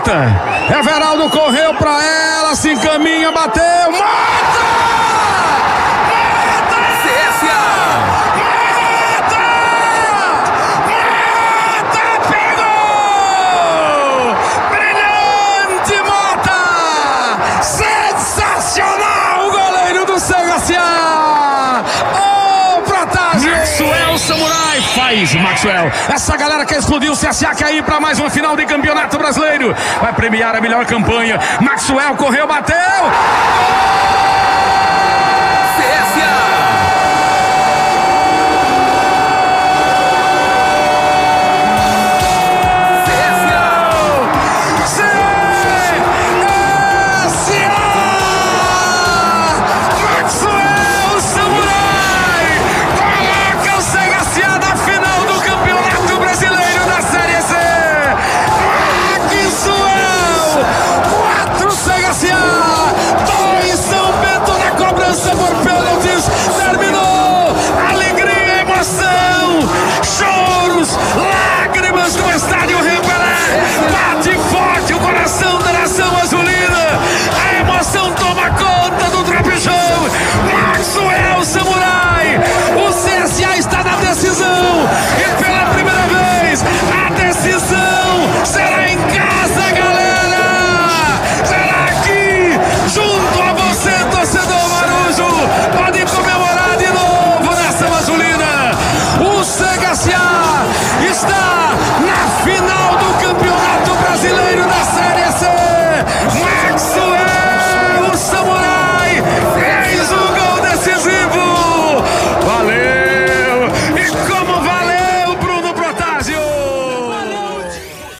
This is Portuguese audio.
Mota. Everaldo correu pra ela, se encaminha, bateu. Mota! Faz, Maxwell. Essa galera quer explodir, o CSA quer ir para mais uma final de campeonato brasileiro. Vai premiar a melhor campanha. Maxwell correu, bateu. Gol!